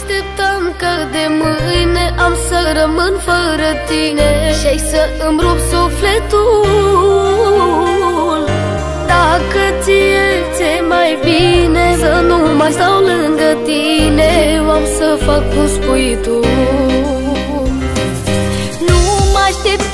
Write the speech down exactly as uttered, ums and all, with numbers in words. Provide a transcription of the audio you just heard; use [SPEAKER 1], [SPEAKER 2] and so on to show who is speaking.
[SPEAKER 1] așteptam că de mâine am să rămân fără tine și-ai să îmi rup sufletul. Dacă ție ți-e mai bine să nu mai stau lângă tine, eu am să fac cum spui tu. Nu mă aștept